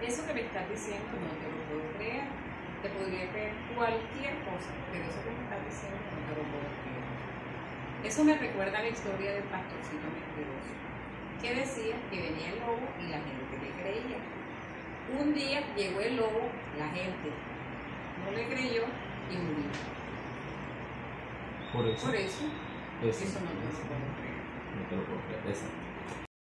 Eso que me estás diciendo no te lo puedo creer. Te podría creer cualquier cosa, pero eso que me estás diciendo no te lo puedo creer. Eso me recuerda a la historia del pastorcito mentiroso, que decía que venía el lobo y la gente le creía. Un día llegó el lobo, la gente no le creyó y murió. Por eso Eso no te lo puedo creer. no te lo puedo creer. Exacto.